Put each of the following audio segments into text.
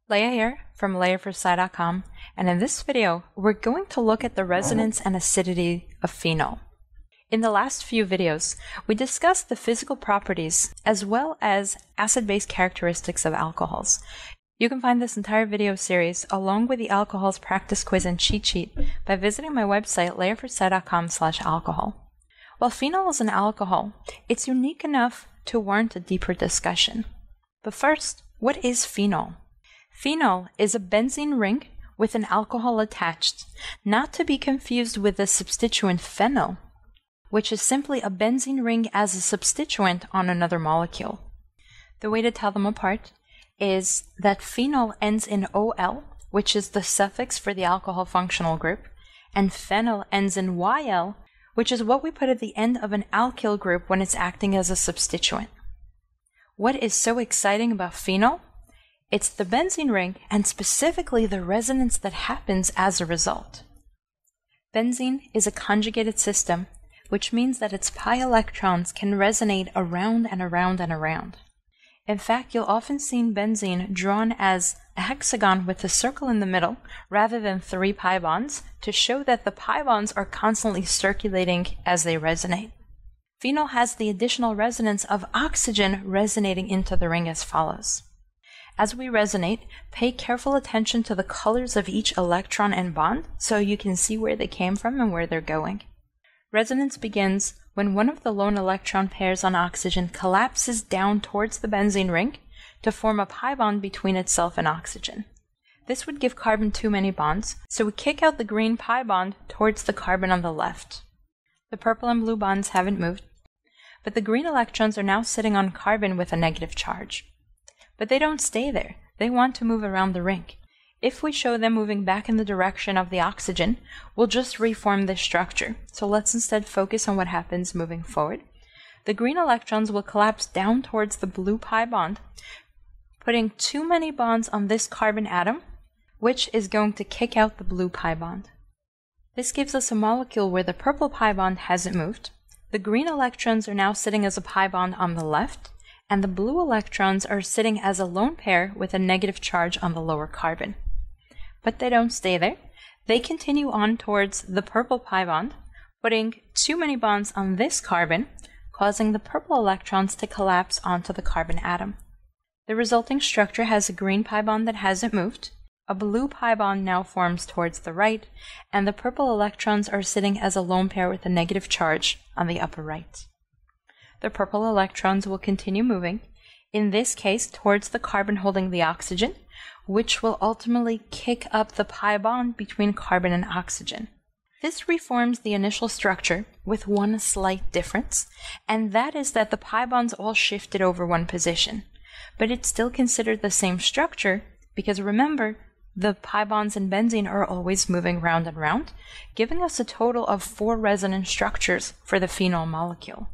Leah here from LeahForSci.com, and in this video, we're going to look at the resonance and acidity of phenol. In the last few videos, we discussed the physical properties as well as acid-base characteristics of alcohols. You can find this entire video series along with the alcohols practice quiz and cheat sheet by visiting my website LeahForSci.com/alcohol. While phenol is an alcohol, it's unique enough to warrant a deeper discussion. But first, what is phenol? Phenol is a benzene ring with an alcohol attached, not to be confused with the substituent phenol, which is simply a benzene ring as a substituent on another molecule. The way to tell them apart is that phenol ends in OL, which is the suffix for the alcohol functional group, and phenol ends in YL, which is what we put at the end of an alkyl group when it's acting as a substituent. What is so exciting about phenol? It's the benzene ring, and specifically the resonance that happens as a result. Benzene is a conjugated system, which means that its pi electrons can resonate around and around and around. In fact, you'll often see benzene drawn as a hexagon with a circle in the middle, rather than 3 pi bonds, to show that the pi bonds are constantly circulating as they resonate. Phenol has the additional resonance of oxygen resonating into the ring as follows. As we resonate, pay careful attention to the colors of each electron and bond so you can see where they came from and where they're going. Resonance begins when one of the lone electron pairs on oxygen collapses down towards the benzene ring to form a pi bond between itself and oxygen. This would give carbon too many bonds, so we kick out the green pi bond towards the carbon on the left. The purple and blue bonds haven't moved, but the green electrons are now sitting on carbon with a negative charge. But they don't stay there. They want to move around the ring. If we show them moving back in the direction of the oxygen, we'll just reform this structure. So let's instead focus on what happens moving forward. The green electrons will collapse down towards the blue pi bond, putting too many bonds on this carbon atom, which is going to kick out the blue pi bond. This gives us a molecule where the purple pi bond hasn't moved. The green electrons are now sitting as a pi bond on the left, and the blue electrons are sitting as a lone pair with a negative charge on the lower carbon. But they don't stay there. They continue on towards the purple pi bond, putting too many bonds on this carbon, causing the purple electrons to collapse onto the carbon atom. The resulting structure has a green pi bond that hasn't moved, a blue pi bond now forms towards the right, and the purple electrons are sitting as a lone pair with a negative charge on the upper right. The purple electrons will continue moving, in this case towards the carbon holding the oxygen, which will ultimately kick up the pi bond between carbon and oxygen. This reforms the initial structure with one slight difference, and that is that the pi bonds all shifted over one position. But it's still considered the same structure because remember, the pi bonds in benzene are always moving round and round, giving us a total of 4 resonance structures for the phenol molecule.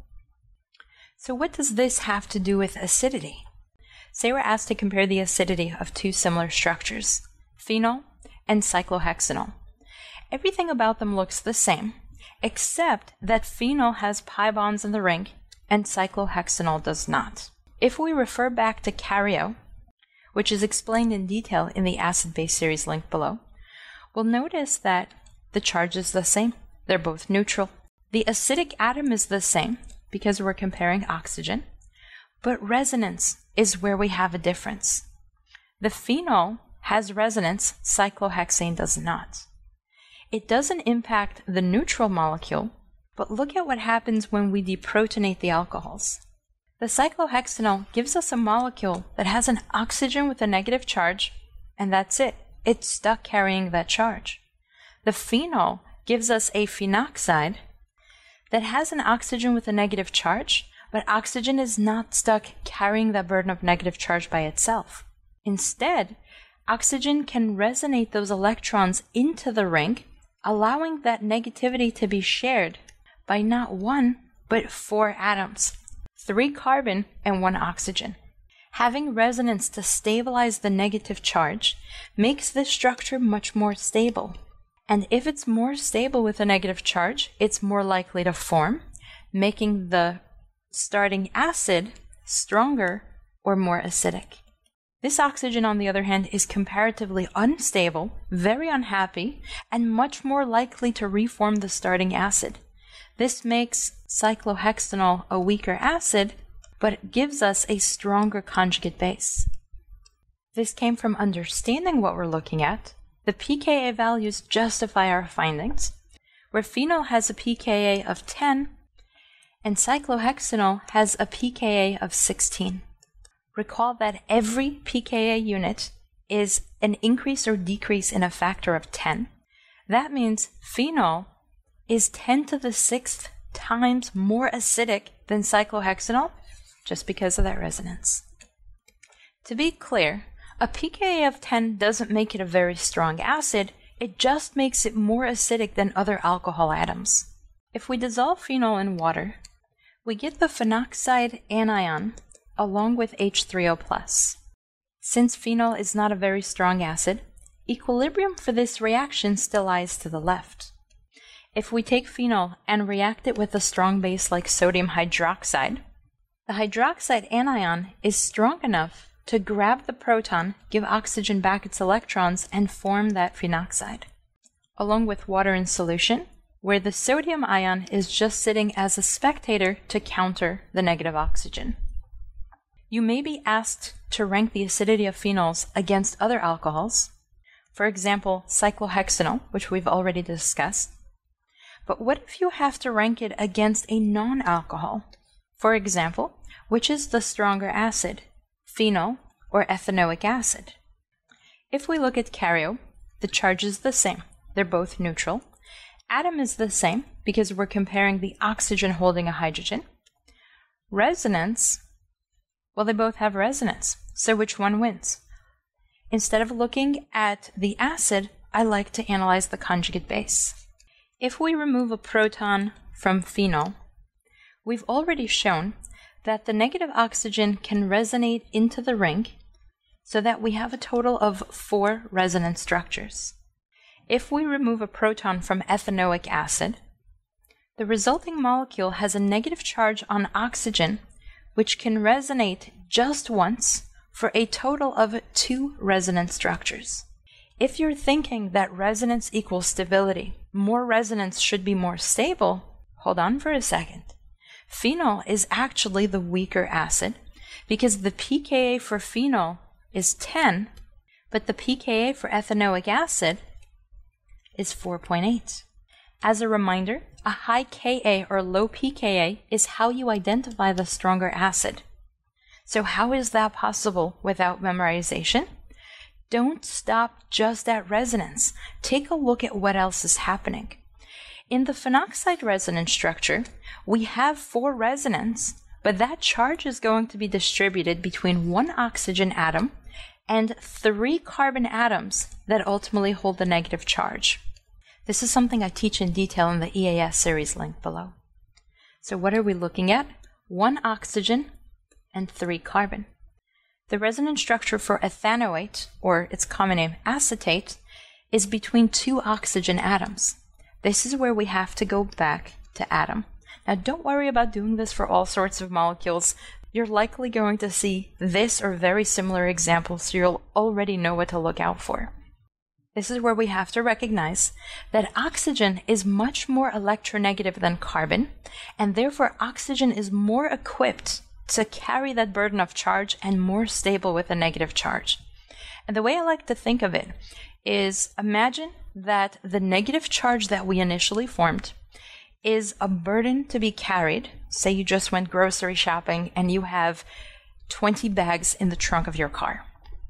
So what does this have to do with acidity? Say we're asked to compare the acidity of 2 similar structures, phenol and cyclohexanol. Everything about them looks the same, except that phenol has pi bonds in the ring and cyclohexanol does not. If we refer back to CARIO, which is explained in detail in the acid-base series link below, we'll notice that the charge is the same. They're both neutral. The acidic atom is the same, because we're comparing oxygen, but resonance is where we have a difference. The phenol has resonance, cyclohexane does not. It doesn't impact the neutral molecule, but look at what happens when we deprotonate the alcohols. The cyclohexanol gives us a molecule that has an oxygen with a negative charge, and that's it. It's stuck carrying that charge. The phenol gives us a phenoxide that has an oxygen with a negative charge, but oxygen is not stuck carrying that burden of negative charge by itself. Instead, oxygen can resonate those electrons into the ring, allowing that negativity to be shared by not 1, but 4 atoms, 3 carbon and 1 oxygen. Having resonance to stabilize the negative charge makes this structure much more stable. And if it's more stable with a negative charge, it's more likely to form, making the starting acid stronger or more acidic. This oxygen, on the other hand, is comparatively unstable, very unhappy, and much more likely to reform the starting acid. This makes cyclohexanol a weaker acid, but it gives us a stronger conjugate base. This came from understanding what we're looking at. The pKa values justify our findings, where phenol has a pKa of 10 and cyclohexanol has a pKa of 16. Recall that every pKa unit is an increase or decrease in a factor of 10. That means phenol is 10 to the 6th times more acidic than cyclohexanol just because of that resonance. To be clear, a pKa of 10 doesn't make it a very strong acid, it just makes it more acidic than other alcohol atoms. If we dissolve phenol in water, we get the phenoxide anion along with H3O+. Since phenol is not a very strong acid, equilibrium for this reaction still lies to the left. If we take phenol and react it with a strong base like sodium hydroxide, the hydroxide anion is strong enough to grab the proton, give oxygen back its electrons, and form that phenoxide. Along with water in solution, where the sodium ion is just sitting as a spectator to counter the negative oxygen. You may be asked to rank the acidity of phenols against other alcohols, for example, cyclohexanol, which we've already discussed. But what if you have to rank it against a non-alcohol? For example, which is the stronger acid, phenol or ethanoic acid? If we look at CARIO, the charge is the same. They're both neutral. Atom is the same because we're comparing the oxygen holding a hydrogen. Resonance, well, they both have resonance, so which one wins? Instead of looking at the acid, I like to analyze the conjugate base. If we remove a proton from phenol, we've already shown that the negative oxygen can resonate into the ring so that we have a total of 4 resonance structures. If we remove a proton from ethanoic acid, the resulting molecule has a negative charge on oxygen, which can resonate just once for a total of 2 resonance structures. If you're thinking that resonance equals stability, more resonance should be more stable, hold on for a second. Phenol is actually the weaker acid because the pKa for phenol is 10, but the pKa for ethanoic acid is 4.8. As a reminder, a high Ka or low pKa is how you identify the stronger acid. So how is that possible without memorization? Don't stop just at resonance. Take a look at what else is happening. In the phenoxide resonance structure, we have 4 resonance, but that charge is going to be distributed between 1 oxygen atom and 3 carbon atoms that ultimately hold the negative charge. This is something I teach in detail in the EAS series link below. So what are we looking at? 1 oxygen and 3 carbon. The resonance structure for ethanoate, or its common name acetate, is between 2 oxygen atoms. This is where we have to go back to atom. Now don't worry about doing this for all sorts of molecules. You're likely going to see this or very similar examples, so you'll already know what to look out for. This is where we have to recognize that oxygen is much more electronegative than carbon, and therefore oxygen is more equipped to carry that burden of charge and more stable with a negative charge. And the way I like to think of it is, imagine that the negative charge that we initially formed is a burden to be carried. Say you just went grocery shopping and you have 20 bags in the trunk of your car.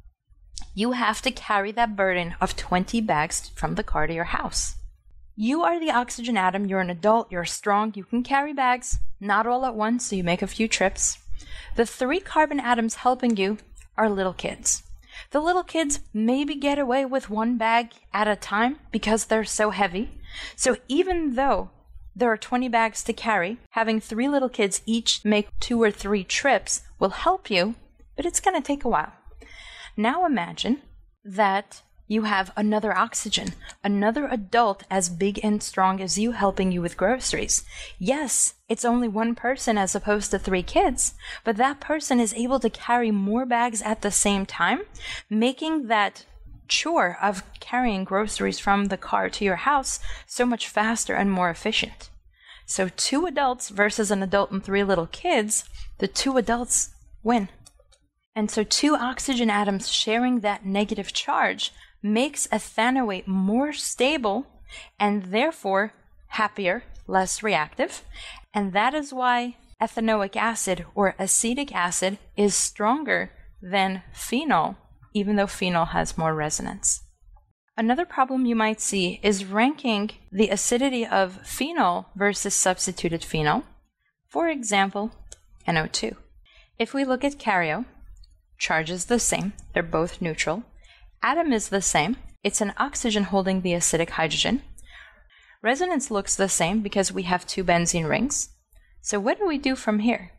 You have to carry that burden of 20 bags from the car to your house. You are the oxygen atom, you're an adult, you're strong, you can carry bags, not all at once, so you make a few trips. The 3 carbon atoms helping you are little kids. The little kids maybe get away with 1 bag at a time because they're so heavy. So even though there are 20 bags to carry, having 3 little kids each make 2 or 3 trips will help you, but it's going to take a while. Now imagine that you have another oxygen, another adult as big and strong as you helping you with groceries. Yes, it's only one person as opposed to 3 kids, but that person is able to carry more bags at the same time, making that chore of carrying groceries from the car to your house so much faster and more efficient. So 2 adults versus an adult and 3 little kids, the 2 adults win. And so 2 oxygen atoms sharing that negative charge makes ethanoate more stable and therefore happier, less reactive. And that is why ethanoic acid or acetic acid is stronger than phenol, even though phenol has more resonance. Another problem you might see is ranking the acidity of phenol versus substituted phenol. For example, NO2. If we look at CARIO, charge is the same, they're both neutral. Atom is the same, it's an oxygen holding the acidic hydrogen. Resonance looks the same because we have 2 benzene rings. So what do we do from here?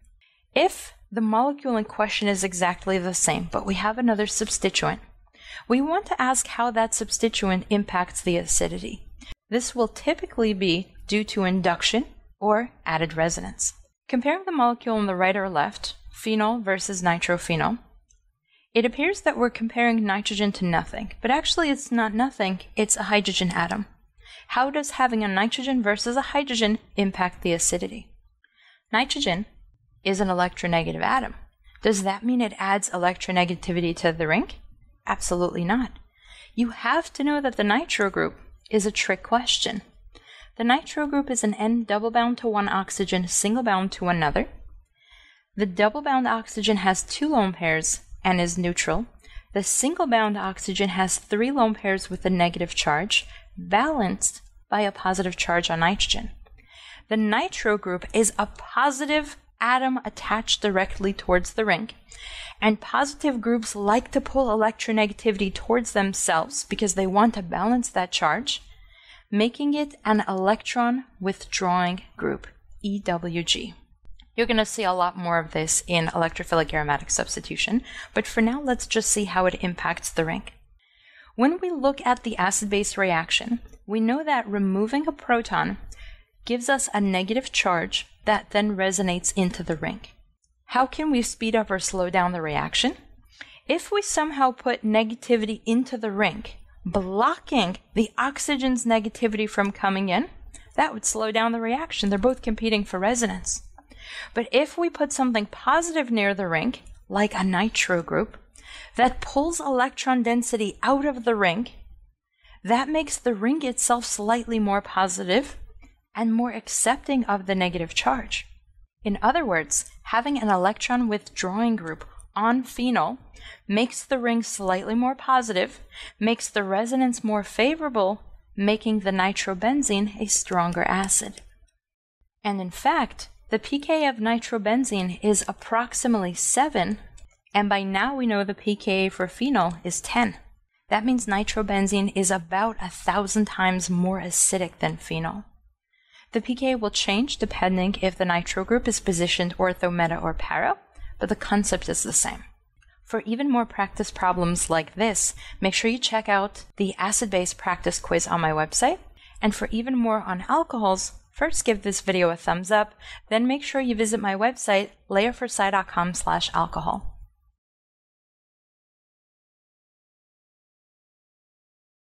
If the molecule in question is exactly the same, but we have another substituent, we want to ask how that substituent impacts the acidity. This will typically be due to induction or added resonance. Comparing the molecule on the right or left, phenol versus nitrophenol, it appears that we're comparing nitrogen to nothing, but actually it's not nothing, it's a hydrogen atom. How does having a nitrogen versus a hydrogen impact the acidity? Nitrogen is an electronegative atom. Does that mean it adds electronegativity to the ring? Absolutely not. You have to know that the nitro group is a trick question. The nitro group is an N double bound to one oxygen, single bound to another. The double bound oxygen has 2 lone pairs and is neutral. The single bound oxygen has 3 lone pairs with a negative charge, balanced by a positive charge on nitrogen. The nitro group is a positive atom attached directly towards the ring, and positive groups like to pull electronegativity towards themselves because they want to balance that charge, making it an electron withdrawing group, EWG. You're going to see a lot more of this in electrophilic aromatic substitution, but for now let's just see how it impacts the ring. When we look at the acid-base reaction, we know that removing a proton gives us a negative charge that then resonates into the ring. How can we speed up or slow down the reaction? If we somehow put negativity into the ring, blocking the oxygen's negativity from coming in, that would slow down the reaction. They're both competing for resonance. But if we put something positive near the ring, like a nitro group, that pulls electron density out of the ring, that makes the ring itself slightly more positive and more accepting of the negative charge. In other words, having an electron withdrawing group on phenol makes the ring slightly more positive, makes the resonance more favorable, making the nitrobenzene a stronger acid. And in fact, the pK of nitrobenzene is approximately 7, and by now we know the pKa for phenol is 10. That means nitrobenzene is about 1,000 times more acidic than phenol. The pKa will change depending if the nitro group is positioned ortho, meta, or para, but the concept is the same. For even more practice problems like this, make sure you check out the acid-base practice quiz on my website. And for even more on alcohols, first give this video a thumbs up, then make sure you visit my website, layerforsci.com/alcohol.